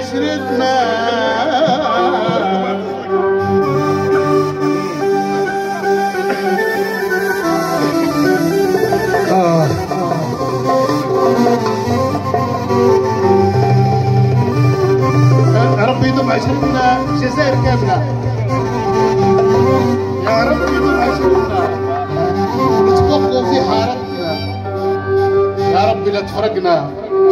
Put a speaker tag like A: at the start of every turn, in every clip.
A: عشرتنا ربي يدوم عشرتنا الجزائر كاملة، يا رب يدوم عشرتنا نتفقوا في حارتنا، يا ربي لا تفرقنا.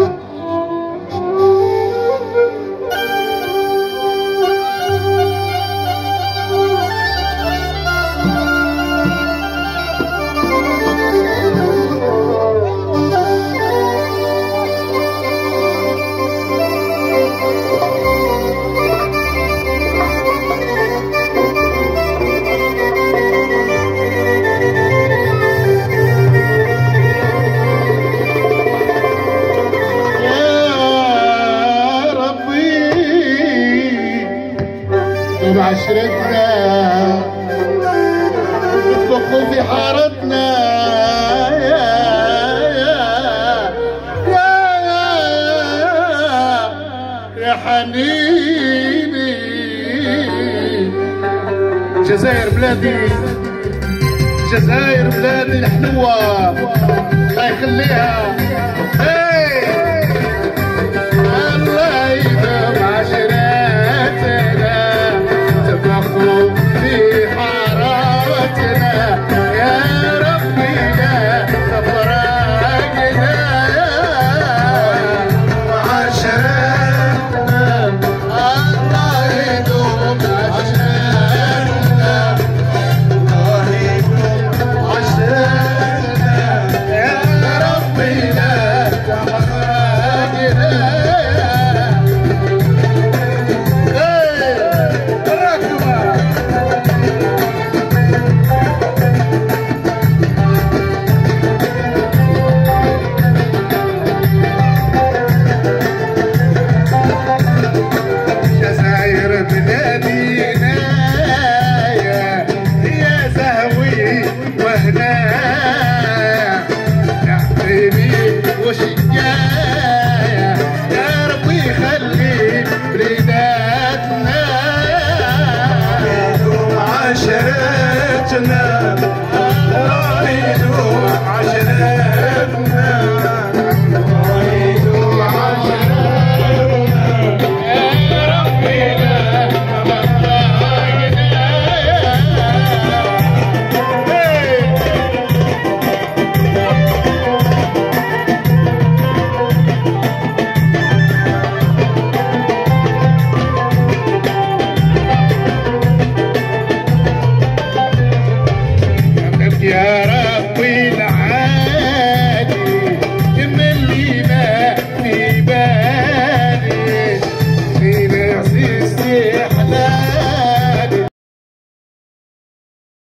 A: عشرتنا نطبخوا في حارتنا، يا حنيني جزائر بلادي، جزائر بلادي الحلوة الله يخليها. الله يدوم عشرتنا في حارتنا، يا ربي لا تفرقنا. عشرتنا الله يدوم عشرتنا، الله يدوم عشرتنا، يا ربي لا تفرقنا. عشرتنا